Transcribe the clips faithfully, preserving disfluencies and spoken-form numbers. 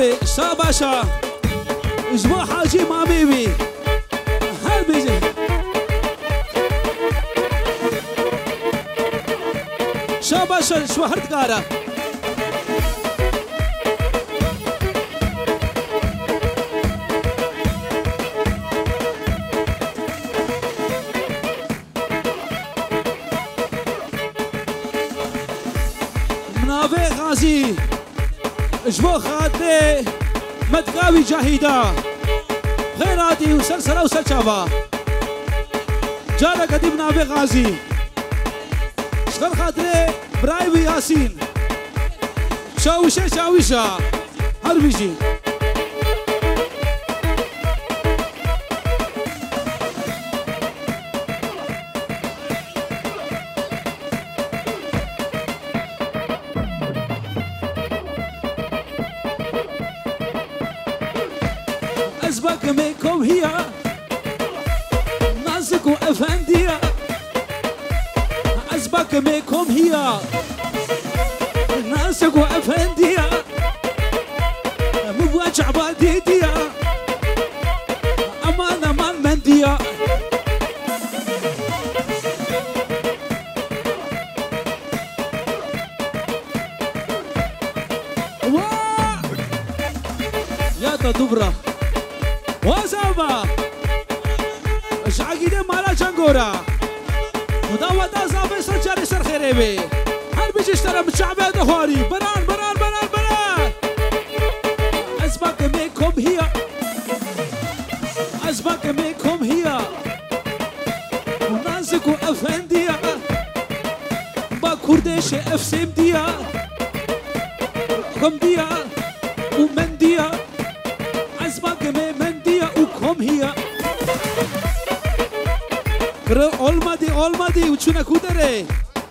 بي شاباشا اجبو حاجي ما بيبي هل بيجي شاباشا شو هردقارة منافع غازي اجبو خاطري متقاوي جاهيدا خيراتي وسلسلة وسلشابا جارة قديم نافع غازي اشغل خاطري برايوي ياسين شاوشة شاوشة هربيجي أزبك ميكم هي نازك وأفندية أزبك ميكم هي نازك وأفندية مبواجع باديدية أمانة من مندية يا تدبرة وزابا اش عقيدة مالا جنگورا مداوة دا زابي سر جاري سر خيري بي هل بيجي اشترى متشعبه دخاري بران بران بران بران أزبك ميكم هي أزبك ميكم هي ونازك وأفندية با كردش أفسيم ديا كم ديا ومن ديا أزبك مي وكم هي كره olmadı olmadı uçuna kudere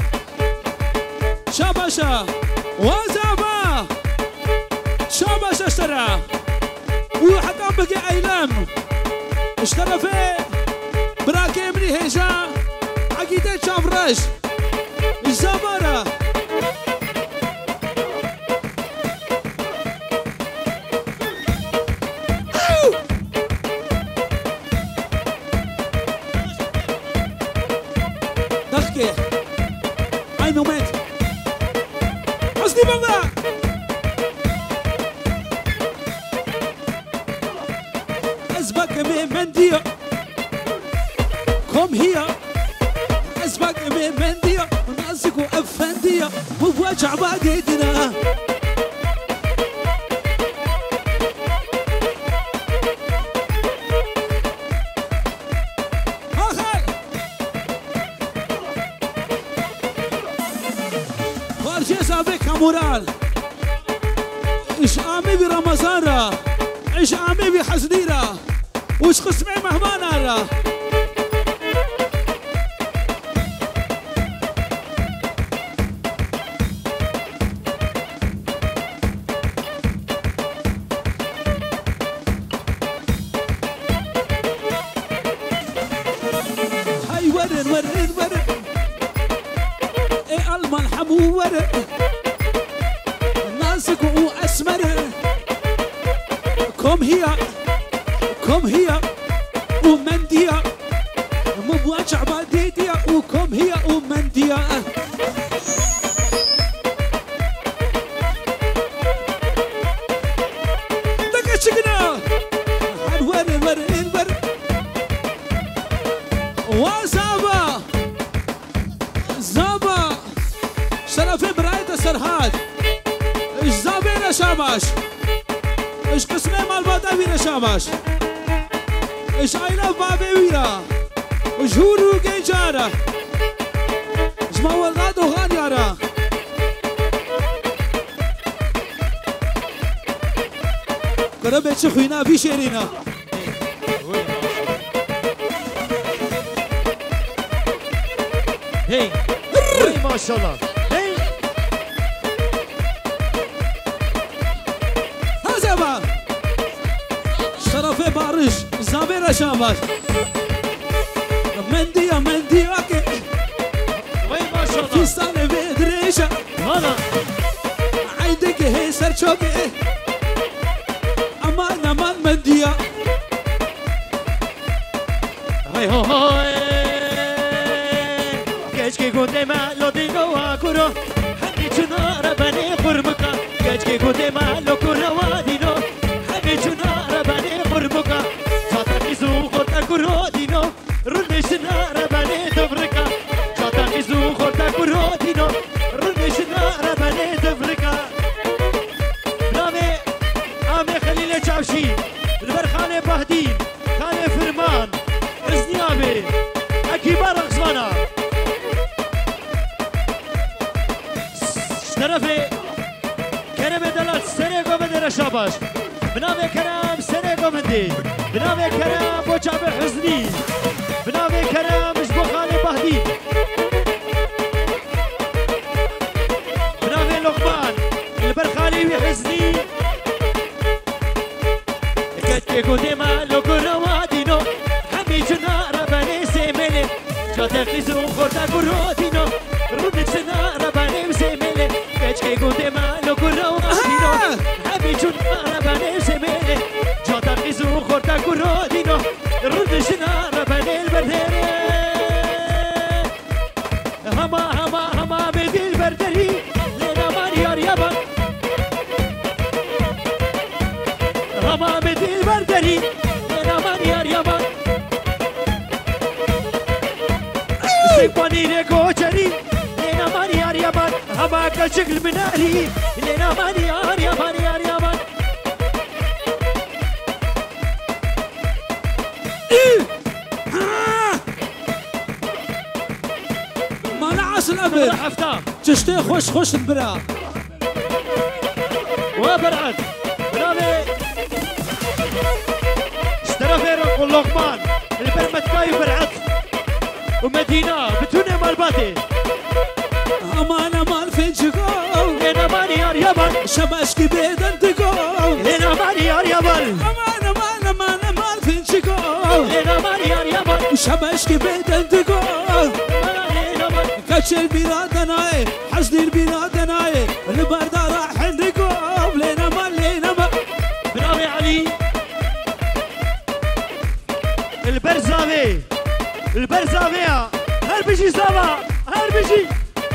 şabaşa وزابا شاباشا اشترى وحتى بقي ايلام اشترى في براكي مني هيجا عقيدة شافراش الزبارة Ai moment Asli baba Azbak me mendiya Come here Azbak me mendiya Nazik و أفندية وبوجع باقيدنا مورال ايش عامي برمضان ايش عامي بحزنيرة وش قسمي مهمانا هاي ورد ورد ورد ايه الملحم ورد وأسمر كم هي كم هي ومندية مبواجع باديدية وكم هي ومندية دقا شقنا هنور ور ور وزابا زابا شرف برايد سرهاد ايش زابينا شاماش ايش قسمي مال بادا وينا شاماش ايش عينا بابي وينا ايش هورو جيجارة ايش ما ولاد وغان يارا قرب تشخوينا بيشيرينا هي ما شاء الله شرفي بارش زابيرا شاماش مندية مندية وين ما شاء الله في سنة بدريشة هلا عندك هي سرشوكي هاي هو هاي كشكي قدام لو دينو اكورو حبي چنار بني قربكا كشكي قدام لو كورو وادينو حبي چنار بني قربكا شاطر زو خد اكورو دينو رنش نار بني دبركا شاطر زو خد اكورو دينو رنش نار بني دبركا نامي عامي خليل چاوشي البرخانه بهدين خانه فرمان ازنيابي اكيبار غزوانا طرفي كرم دلال سرقو بدر شاباش بنامي كرم سرقو مندي بنامي كرم بوچاب حزني بنامي كرم مجبو خالي بهدي بنامي لقمان البرخالي وحزني كتكي قدما لو كروادينو حمي جنار بني سيميلي جاتك لزو خورتا كرودينو رونك سنار بني سيميلي كتكي قدما لو كروادينو حمي جنار بني سيميلي جاتك لزو خورتا كرودينو رونك سنار بني البردري هما هما هما بدي البردري لنا مانيار يابان هما بدي البردري لنا مانيار يابان سيباني ريكوشري لنا مانيار يابان هما كالشكل مناري لنا مانيار يابان يار يابان ما نعس الأمر حفتام تشتي خوش خوش البرا وبرعد برافي اشترى فيرق واللقمان البرمتكاي برعد ومدينة بتونة مالباتي أمان أمان فين شكو هنا ماني يار يابان شباش كبير انتقو هنا ماني يار يابان أمان أمان أمان أمان فين شكو هنا ماني يار يابان شباش كبير انتقو كاتش البلاد ناي حزن البلاد ناي البرد راح عندكو لينا ما لينا ما برافي علي البرزاوي البرزاوية هل بيجي زابا هل بيجي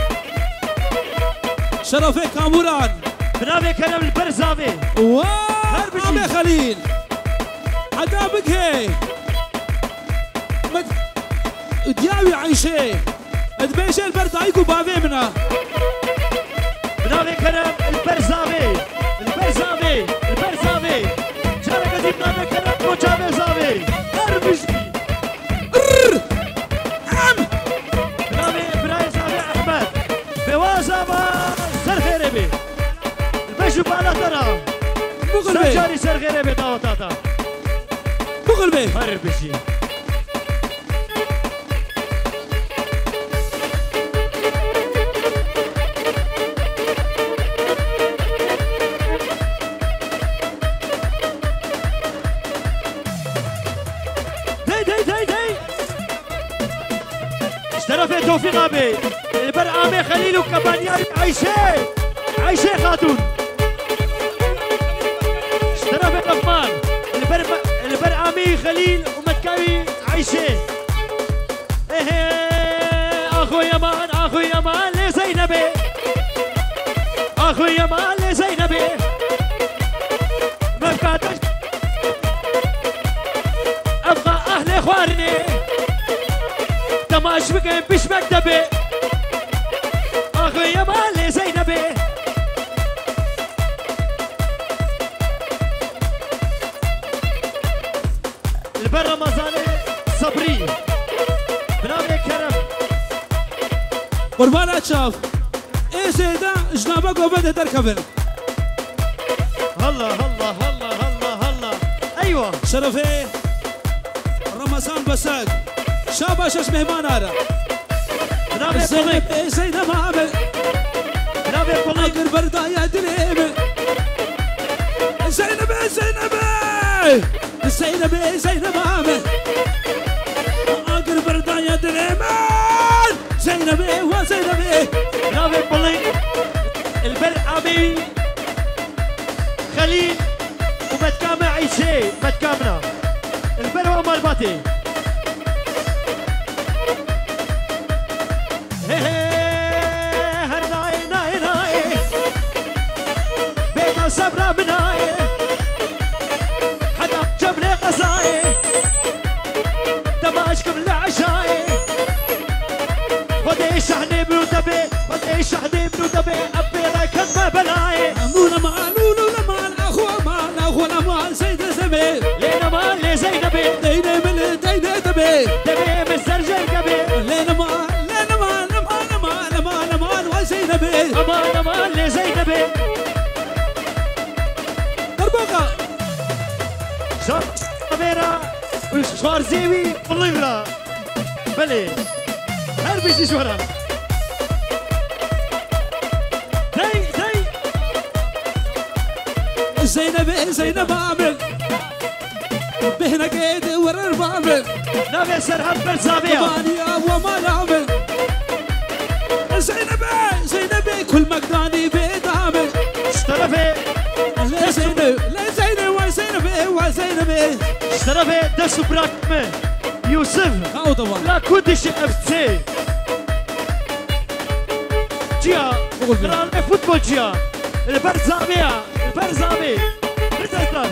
شرفي كاموران برافي كلام البرزاوي واه عمي خليل عذابك هي مد دياوي عيشي ادبيش البرد عيكو بافي منا برافي كلام البرزاوي البرزاوي البرزاوي شارك دي برافي كلام بوچابي زاوي هل بيجي عم برافي براي زاوي احمد بوازابا سر خيري بي البيشو بالا ترى بقلبي سجاري سر خيري بي داوتاتا بقلبي هل بيجي اشترفت توفيق ابي البرعامي خليل وكبانياري عيشه عيشه خاتون اشترفت لقمان البر البرعامي خليل ومتكاوي عيشه ايه اخو يمان اخو يمان لزينبي اخو يمان لزينبي مكاتش ابقى اهل اخواني تماش بكين بش مكتبي اخويا مالي زينبي البر رمضاني صبري بنامي كرم قربان اتشاف ايه سيدا جنابك وبدا تركبن هلا هلا هلا هلا هلا ايوه شرفي رمضان بساق شاباش اسمه ما نارا بنامي زينب بليك ايه زينب عامل بنامي بليك اقر بردا يا دريم زينب زينب زينب زينب عامل اقر بردا يا دريم زينب وزينب بنامي بليك البر عمي خليل ومتكامة عيشي متكامنا البر هو مالباتي زينبي دبي مستر جرقبي لين ما لين ما لما لما لما لما وزينبي امان امان لزينبي دربوكا شوف كاميرا وشوار زيوي والله بلي هربي شي شورا زي زي زينبي زينب عامل بهنا قيد ورر بامل نبي سرحب برزابية مانيا وما نعمل زينبي زينبي كل مقداني بيد عامل اشترفي لا زينب لا زينب وزينبي وزينبي اشترفي دسو براكمه يوسف هاو طبعا لا كودش اف سي جيا رالمي فوتبول جيا البرزابية البرزابي برزابية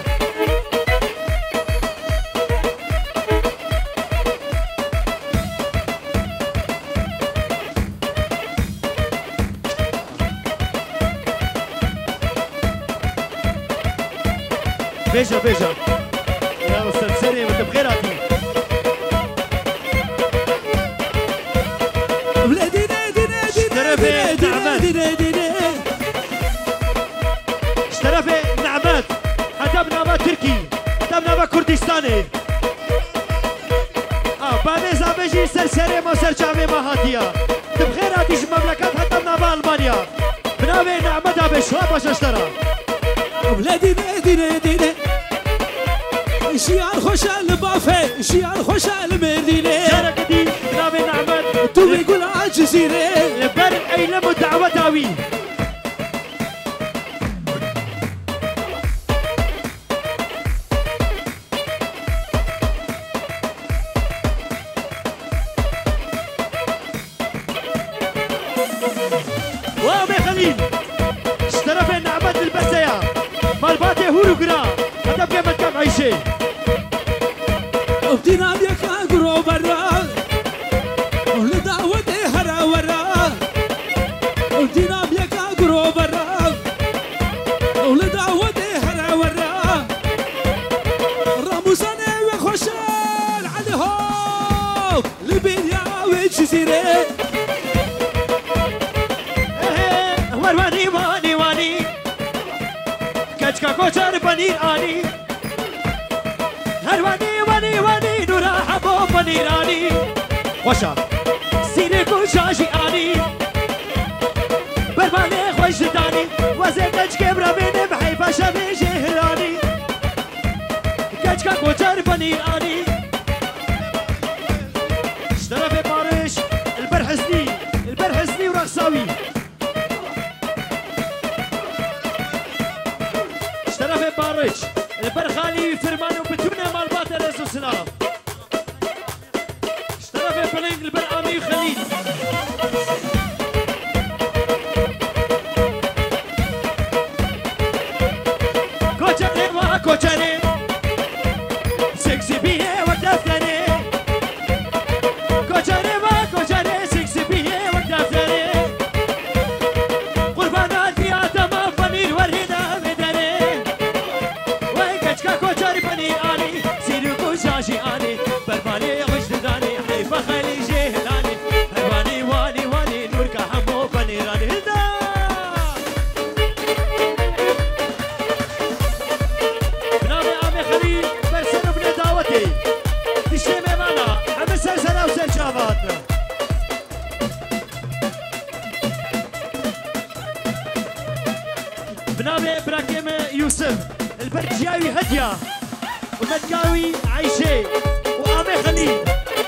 بيجا بيجا يا استاذ سليم انت بخير عطيك بلادي نادي نادي نادي نادي نادي نادي اشترفي نعمات حتى بنابا تركي حتى بنابا كردستاني اه بامي زابجي سرسري ما سرجامي ما هاتيا تبخير هاتيش المملكات حتى بنابا المانيا بنابي نعمتها بشواب باش اشترى بلادي نادي نادي نادي شيال خوشال بافي شيال خوشال مرديني شاركتي بنابي نعمت تو بيقول عجزيري لبر ايلم الدعوة داوي وابي خليل اشترف نعمت البسيا مالباتي هوروغرا هذا بيمت كم عيشي وبدينا بيك اقرو برا ولدعوتي هرا ورا وبدينا بيك اقرو برا ولدعوتي هرا ورا رموزاني وخوشال عليهم لبينيا وجزيري ورواني واني واني كجكا كوشر بنير اني هرواني واني واني نورا حبو بنيراني وشا سيري كوشاشي اني برماني خوش داني وزي كجكا برامين بحي باشا بيجي هلاني كجكا كوشر بنير اني اشترف بارش البرحسني البرحسني ورقصاوي اشترف بارش البرخالي فرمانو بتونه مالبات رزو سلام اشترف بلينج البرامي خليل كوشاني ما كوشاني سكسي بيه ودفتني كوشاني ما كوشاني سكسي بيه ودفتني قربانات يا تمام بنير ورهنا مدري ويكشكا كوشاري بني اني سيرو كوشاشي اني برباني غشداني حيفا خلي جهلاني هرباني واني واني نوركا حمو بني راني هدا بنامي عمي خليل برسنو بني دعوتي تشتي ميمانا عمي سلسلة وسلشافات بنامي براكيم يوسف البرجاوي هدية ومدقاوي عيشي وآمي خليل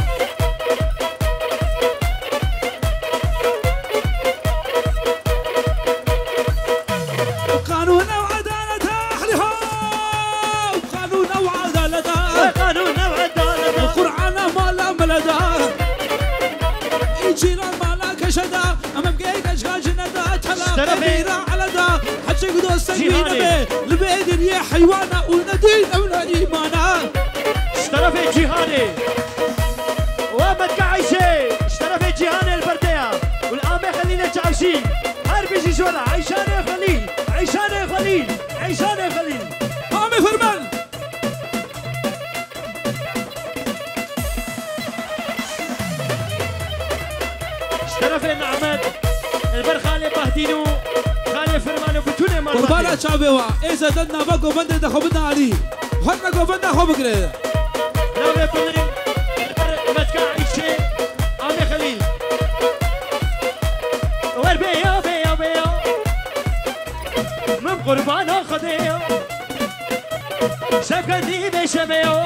وقانون وعدالتها احلها وقانون وعدالتها قانون وعدالة القرآن ما لا ملدا يجينا ما لا كشدا امام جيك اشغال جندا تلا كبيرة على دا حجك دوست بينا لبيدن يا حيوانا وندين اولا ايمانا اشترف جيهاني ومدقا عيشي اشترف جيهاني البردية والآمي خليل جعشي هربي جيجونا عيشاني خليل عيشاني خليل عيشاني خليل آمي فرمان اشترف نعمت البر خالي بهدينو خالي فرمانو بتونه مال قربانا شعبوا اذا دنا بقو بند دخبنا علي حنا قو بند خو بكره لو بيقولين متكا عيشي عمي خليل وربيو بيو بيو من قربانا خديو شكدي بشبيو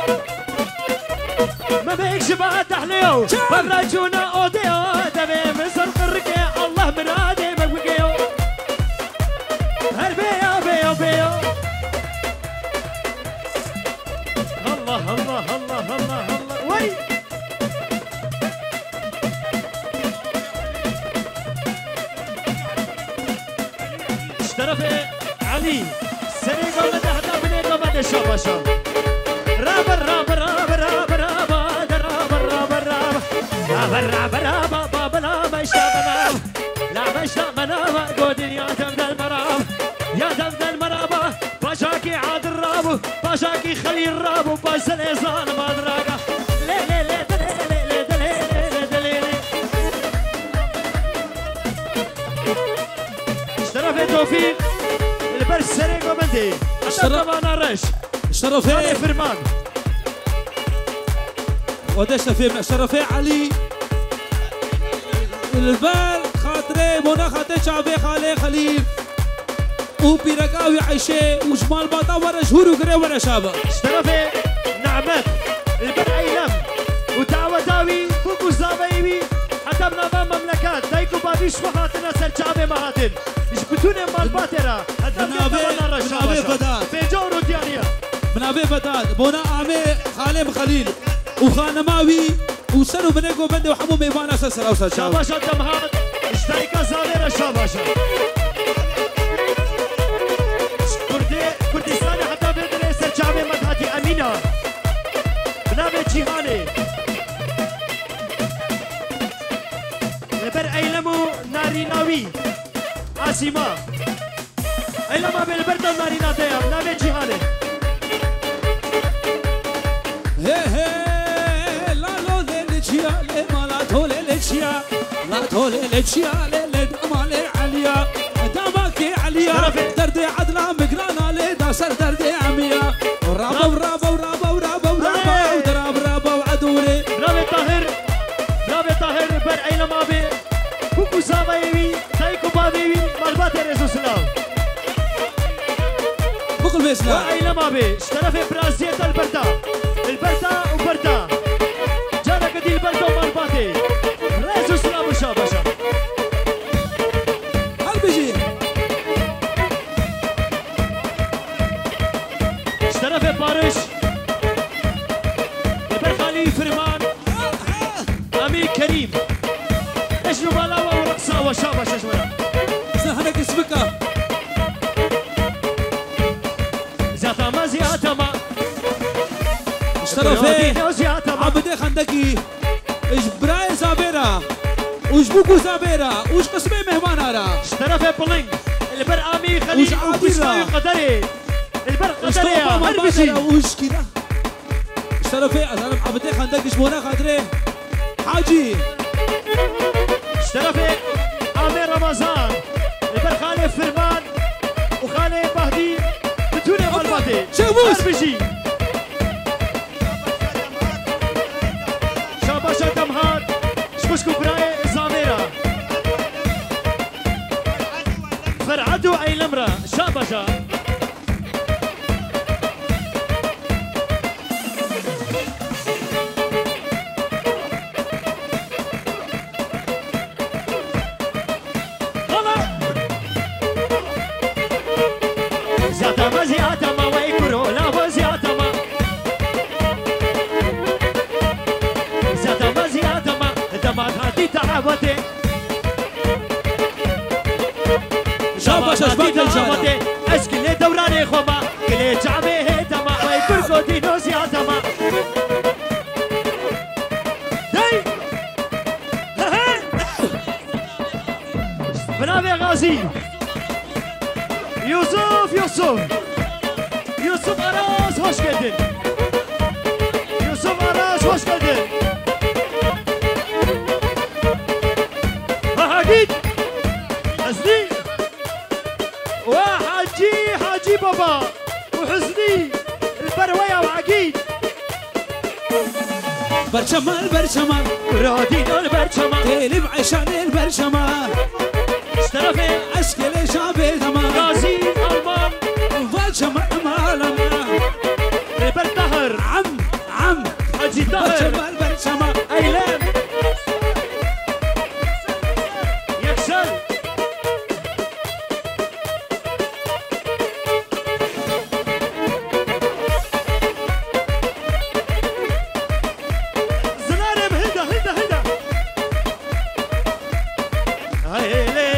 ما بيكش بعد تحليو فرجونا اوديو دبي مصر قرقي الله من عادي بقيو هربيو بيو بيو الله الله الله الله الله وي اشترف علي سريق ولا تحت من قبل الشباشة راب راب راب راب راب راب راب راب راب راب راب راب مش بنام لا مش بنام قودي يا دم المرام يا دم المرام باشاكي عاد الراب باشاكي خلي الراب باش الإنسان ما دراقة لي لي لي دلي دلي دلي دلي دلي اشترف توفيق البرس سريق وبندي اشترف انا رش اشترف علي فرمان ودش في اشترف علي البال خاطري مونا خاطر شعبي خالي خليل وبيرقاوي عيشي وشمال باطا ورا شهور وقري ورا شابه اشترف نعمت البر ايلم ودعوة داوي بوكو زابيبي حتى بنظام مملكات دايكو بابيش وخاطنا سرچابي مهاتن ايش بتونه مال باترا حتى بنظام رشا بيجور وديانيا منابع بداد بونا عمي خالم خليل وخانماوي وسنو بنيكو بندي وحمو ميوانا سلسل او سلسل شاباشا دمهات اشتريكا زاوير شاباشا كردي كردستاني حتى بيدري سرچابي مدهاتي امينة بنابع جيهاني البر ايلمو ناريناوي عاصمة ايلما بالبرد نارينا ديا بنابع جيهاني هي هي لا لو ليلتشيا لما لا تولي ليلتشيا لا تولي ليلتشيا ليلة أمالي عليا دامك عليا دردي عدلا مقرانا ليدا سر دردي عميا ورابا ورابا ورابا ورابا ورابا ودراب رابا وعدوري برافو طاهر برافو طاهر بر ايلما بي كوكو سابيوي تايكو بابيوي مالبات رسول سلام بقل بيسنا ايلما بي اشترف برازيل البرتا البرتا وبرتا جانا قدي البرتا ومالباتي رسول سلام وشاباشا هل بيجي اشترف بارش البرخالي فرمان امير كريم ايش نبالاوه ورقصه وشاباشا شويه سهلك اسمك زياتما زياتما اشترفي عبدي خندقي ايش براي زابيرا وش بوكو زابيرا وش قسمي مهمان ارا اشترف بلينج البر امي خليل وش قدري البر قدري هربشي وش كده اشترفي انا عبدي خندقي شمونا خاطري حاجي اشترف امير رمضان البر خالي فرمان وخالي بهدي بتوني مالباتي شابوس هربشي شاباشا دمهات شبشكو براي زاميرا فرعدو اي لمرة شاباشا زياتما زياتما ويكرو لا وزياتما زياتما زياتما دمات هاتي تعبتي شاباش اشباك الجارة اسكلي دوراني خوما كلي جعبي هيتما ويكركو دينو زياتما هاي بنابي غازي يوسف يوسف يوسف أراس hoş geldin Yusuf Aras hoş geldin برشمان برشمان رادينو البرشمان تقلب عشان البرشمان اشترفي اشكال شعبي تمام غازي المان برشمان مالما البرتهر عم عم حجي طاهر برشمان برشمان ايلام يكسر زلالم هدا هدا هدا هايلي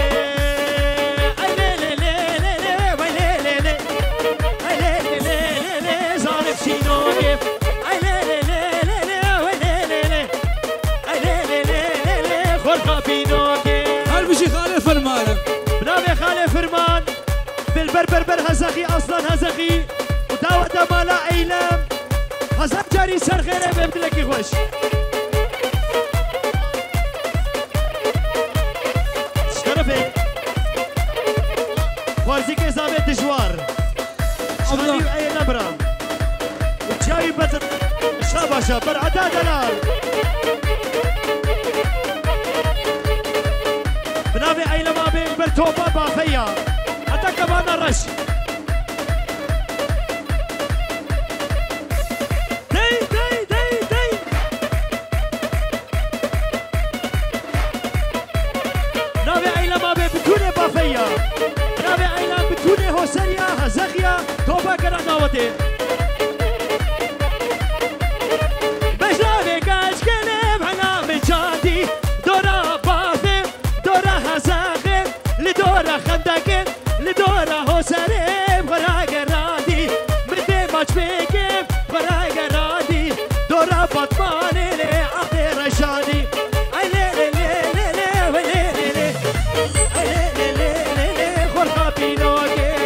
هل بشي خالي فرمان بنامي خالي فرمان بالبربربر هزخي اصلا هزخي وداوة مالا ايلام هزخ جاري سر خيري بمدلكي خوش شرفي خوارزيك ازامي دجوار شغالي وعي نبرم وتشاوي بطر شاباشا برعدا دلال بنافي اي لما بيقبل توبه بافيا حتى كمان الرش دي دي دي دي نافي اي لما بتوني بافيا نافي اي لما بتوني هوسريا هزخيا توبه كرا ناوتي باش نافي كاش كلم على مجادي دورا بافي دورا هزاقي لدورا خندقي لدورا هوسريم غراق رادي مردي ماش بيكيم غراق رادي دورا بطماني لي عقدي رشادي اي لي لي لي لي لي لي لي اي لي لي لي لي خرقا بينوكي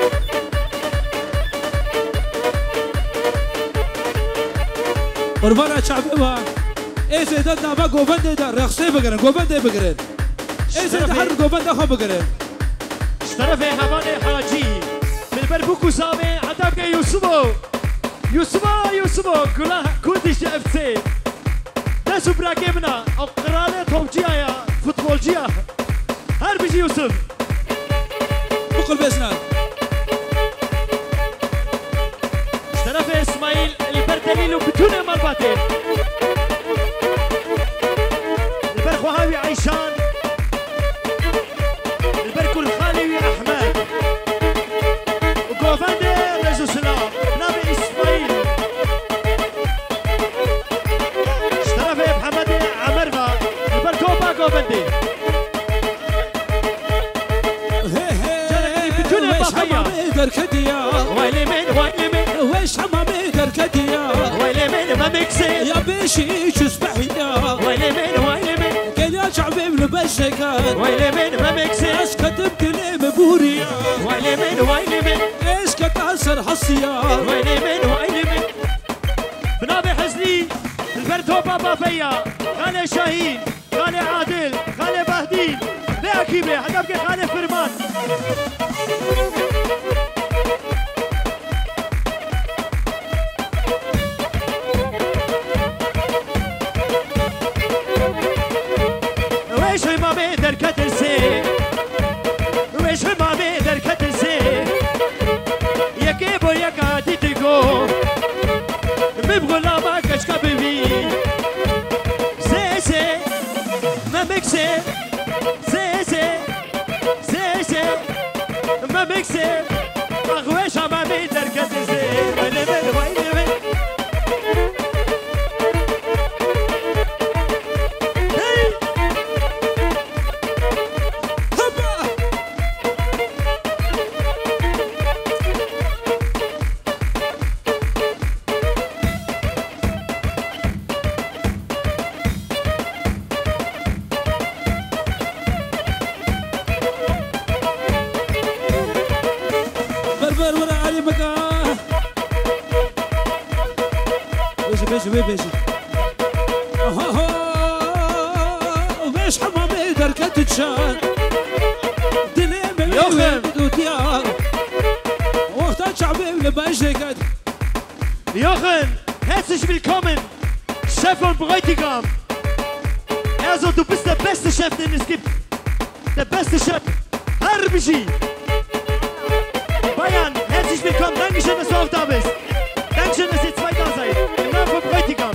قربانا شعبي ايه سيدتنا ما قوبندي دا رخصي بقرن قوبندي بقرن ايه سيد حر قوبندي خو بقرن اشترفي حماني حاجي بالبربوكو سامي عدابك يوسفو يوسفو يوسفو كلها كودش اف سي داسو براكيمنا او قرالة توبجيا يا فوتبولجيا هر بيجي يوسف بقل باسنا اشترفي اسماعيل البردليل وبتونة مرباتين البرخوهاوي عيشان البركو الخالي احمد وكوفاندي رجو سلام نبي اسماعيل اشترفي محمد عمرفا البركوبا كوفاندي جلكي بتونة بافيا دركديا ويلي من ويلي من ويش حمامي دركديا ويلي من ما مكسي يا بيشي شسبحيا ويلي من ويلي من كان يا شعبي من بشكات ويلي من ما مكسي ايش كتبت لي ببوريا ويلي من ويلي من ايش كتأثر حصيا ويلي من ويلي من بنابي حزني البرتو بابا فيا خالي شاهين خالي عادل خالي بهدين لا اكيبه حتى خالي فرمان ويش ما بيقدر كترسي ويش ما بيقدر كترسي يا كيبو يا كاتي تيجو بيبغوا لا ما كشكا بيبي سي سي ما مكسي سي سي سي سي ما مكسي اغويش ما بيقدر كترسي ويلي ويلي ويلي بربر ورا علي مكان بيجي بيجي بيجي وبيش حمامي دركت تشان دليم يوخم. دوتيار وقت شعبي اللي بيجي قد Jochen, herzlich willkommen Chef von Bräutigam. Also, du bist der beste Chef, den es gibt. Der beste Chef. Harbiji. Bayern, herzlich willkommen. Dankeschön, dass du auch da bist. Dankeschön, dass ihr zwei da seid. Im Namen von Bräutigam.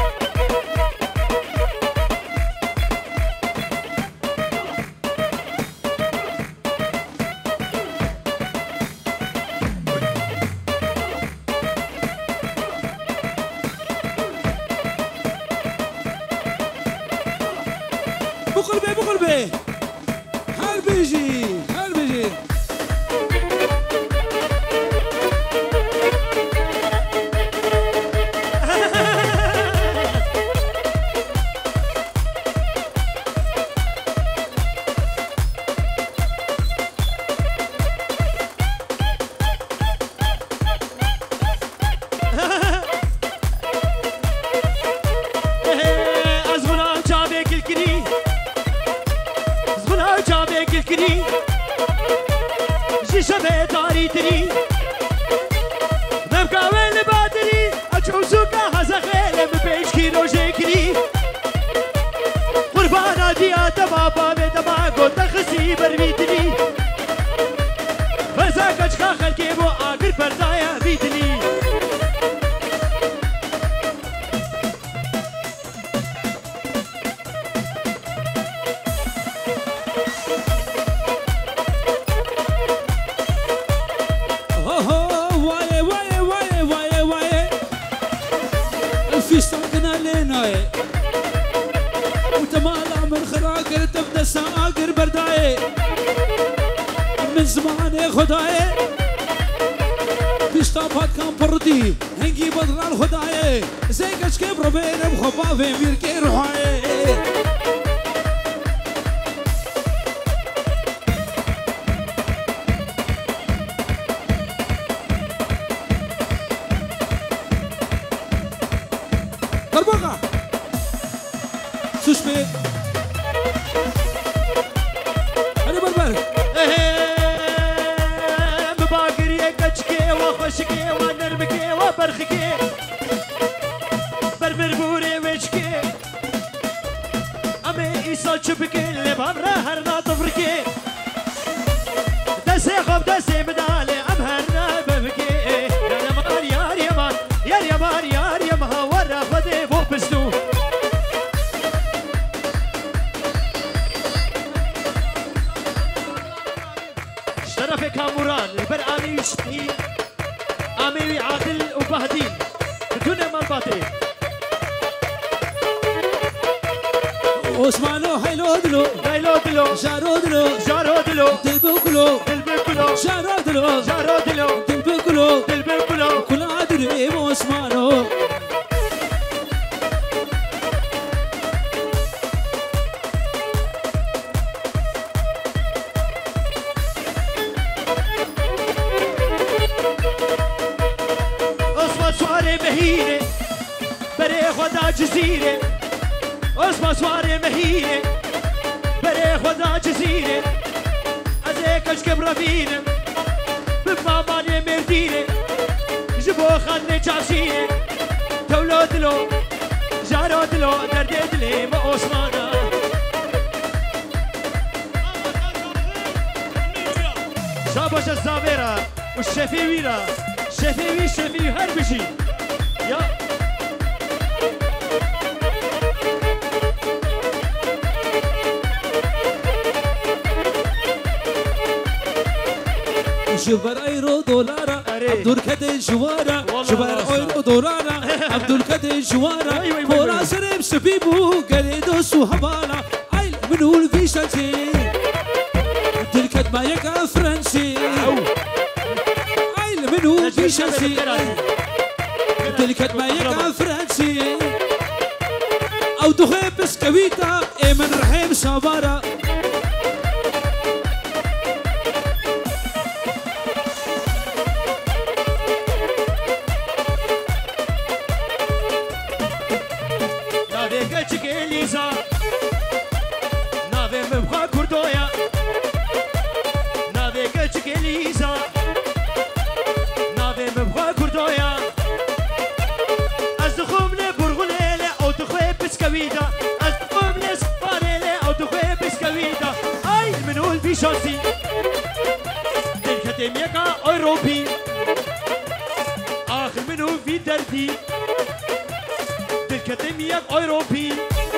بقلبي بقلبي هالبيجي هالبيجي من زمان خدای پیشتابات کام پردی هنگی بدران خدای زیگش که برو بیرم خوبا و میر که روحای درباقا سوشبه هنی بربر وخشكي ونربكي وبرخكي بربر بوري وجكي امي ايصال شبكي اللي بامرا هرنا طفركي دسي خب دسي بدالي ام هرنا ببكي يا يمان يا يمان يا يمان يا يمان ورا فدي فوق بسدو شرفي كاموران برامي يشتي عامي عادل وبهدين بدون مال باطل عثمانو هيلو دلو هيلو دلو جارو دلو جارو دلو دلبو كلو دلبو كلو جارو دلو جارو دلو دلبو كلو دلبو كلو كل عادل عثمانو مهينة بري خدا جزيرة اسمع سواري مهينة بري خدا جزيرة ازيك اشكب رفينة بماماني مردينة جبو خاني جاسينة تولو دلو جارو دلو دردي دلي ما عثمانا شابش الزابيرة والشفيويرة شفيوي شفيوي هربشي يا شبر ايرو دولارا عبدول كدي جوارا شبر ايرو دولارا عبدول كدي جوارا فورا سرب سبيبو قريدو سوهبالا عيل منو الفيشتي تلكت ما يقع فرنسي عيل منو الفيشتي تلكت ما يقع فرنسي او تخيب بسكويتا اي من رحيم صبارا روبي آخر منو في دردي دلكتميك أوروبي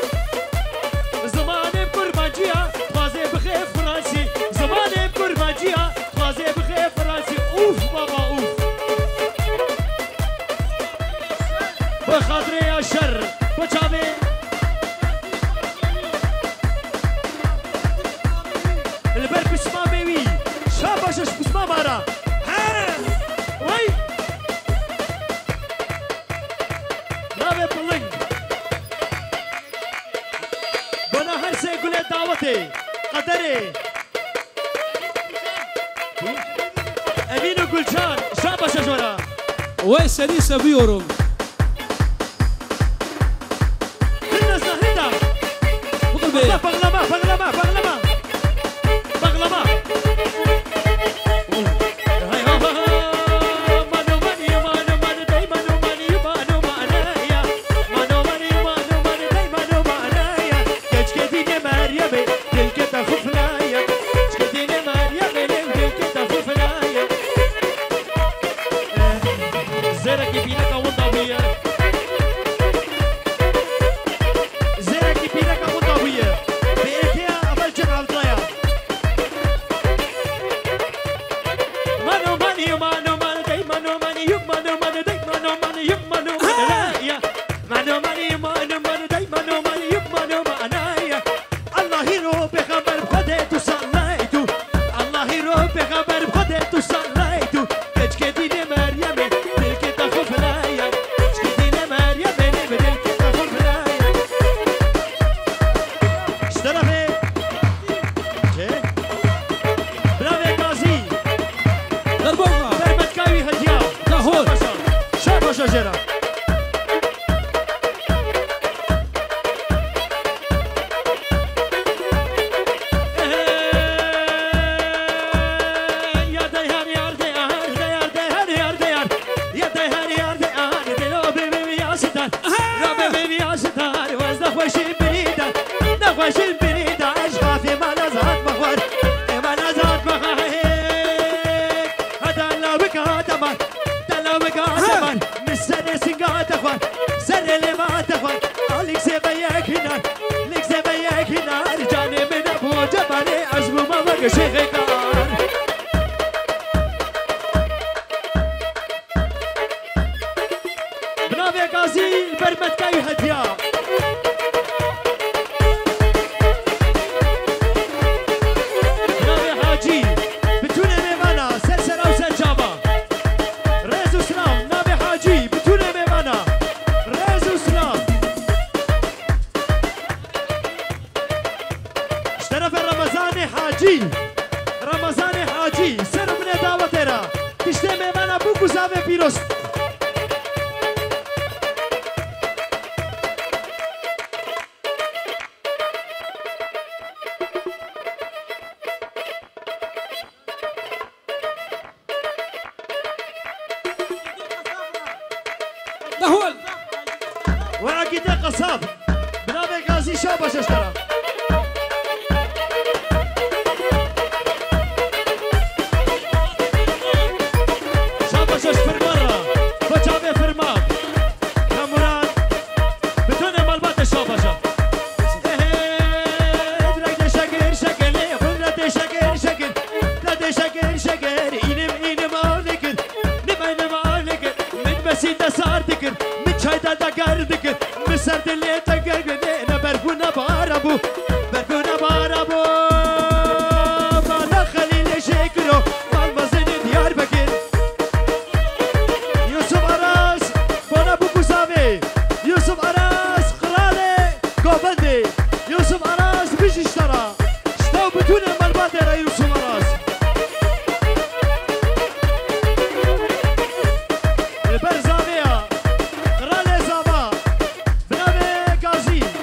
زماني بكرمانجيا خوازي بخير فرنسي زماني بكرمانجيا خوازي بخير فرنسي أوف بابا أوف بخاطري يا شر بچاوي البر بسما بيوي شاباشش بسما مارا ها وي ناوي بلنگ بنا هر سه گل دعوتي قدري امين گلشان شاباشش ورا وي سليسة بيورم بغلما بغلما بغلما بغلما مانو ماني مانو مانو داي مانو ماني مانو مانايا مانو ماني مانو مانو داي مانو مانايا كشكديني مريم دلك تخفلايا كشكديني مريم دلك تخفلايا زرك بينك وضبيه نهول وعقيدة قصاب بنابي غازي شابش اشترى شابش اشفر مرة بجابي فرماب كاموران بتوني مالبات شابشة درق شكر شكر بلد شكر شكر بلد شكر شكر إنم إنم أولكر نم إنم أولكر من بسيطة صار ذكر من شايدة دقار ذكر من سرد اللي تقر قدينا برفونا باربو برفونا باربو مالا خليل شكرو مال مزن ديار بكر يوسف أراس بونا بوكو سامي يوسف أراس خلالي كوبندي يوسف أراس بيش اشترى اشتاو بتوني مالبادي را يوسف أراس البرزامية خلالي زابا بنابي غازي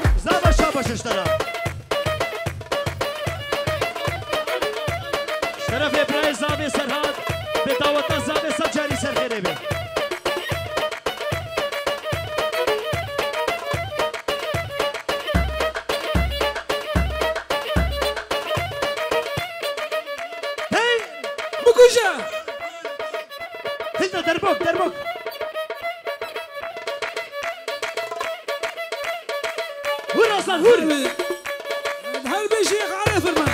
دربوك دربوك هور اصلا هور هل بيشيخ على فرمان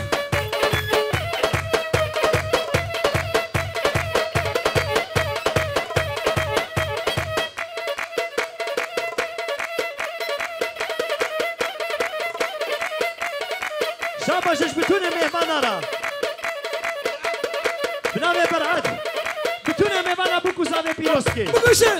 شاباش بتونه مهمان را بنامه برعد بتونه مهمان بوكو زاوه پیروسکی بگوشن